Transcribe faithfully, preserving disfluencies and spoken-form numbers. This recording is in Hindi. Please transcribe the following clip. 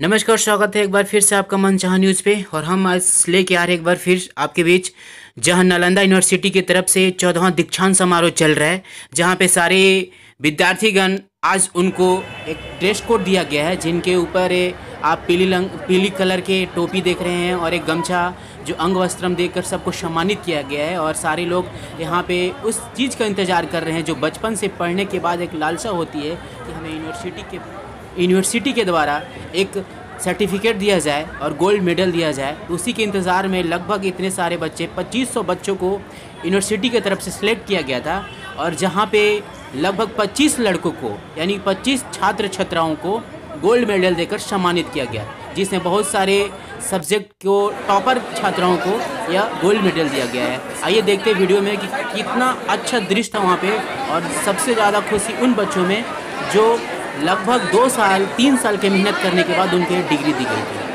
नमस्कार, स्वागत है एक बार फिर से आपका मनचाहा न्यूज़ पे। और हम आज लेके आ रहे हैं एक बार फिर आपके बीच, जहां नालंदा यूनिवर्सिटी की तरफ से चौदहवां दीक्षांत समारोह चल रहा है, जहां पे सारे विद्यार्थीगण आज उनको एक ड्रेस कोड दिया गया है, जिनके ऊपर आप पीली रंग पीली कलर के टोपी देख रहे हैं और एक गमछा जो अंग वस्त्रम देकर सबको सम्मानित किया गया है। और सारे लोग यहाँ पे उस चीज़ का इंतज़ार कर रहे हैं जो बचपन से पढ़ने के बाद एक लालसा होती है कि हमें यूनिवर्सिटी के यूनिवर्सिटी के द्वारा एक सर्टिफिकेट दिया जाए और गोल्ड मेडल दिया जाए। उसी के इंतज़ार में लगभग इतने सारे बच्चे पच्चीस सौ बच्चों को यूनिवर्सिटी की तरफ से सिलेक्ट किया गया था, और जहां पे लगभग पच्चीस लड़कों को यानी पच्चीस छात्र छात्राओं को गोल्ड मेडल देकर सम्मानित किया गया, जिसमें बहुत सारे सब्जेक्ट को टॉपर छात्राओं को यह गोल्ड मेडल दिया गया है। आइए देखते हैं वीडियो में कि कितना अच्छा दृश्य था वहाँ पे। और सबसे ज़्यादा खुशी उन बच्चों में जो लगभग दो साल तीन साल के मेहनत करने के बाद उनके डिग्री दी गई थी।